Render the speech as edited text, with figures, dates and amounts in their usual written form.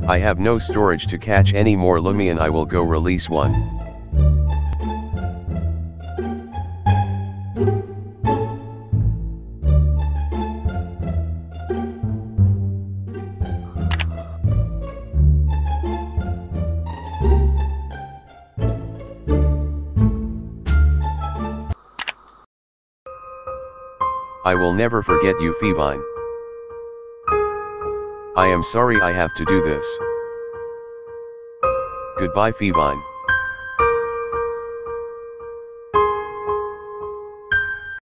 I have no storage to catch any more Loomian. I will go release one. I will never forget you, Phoebine. I am sorry I have to do this. Goodbye, Phoebine.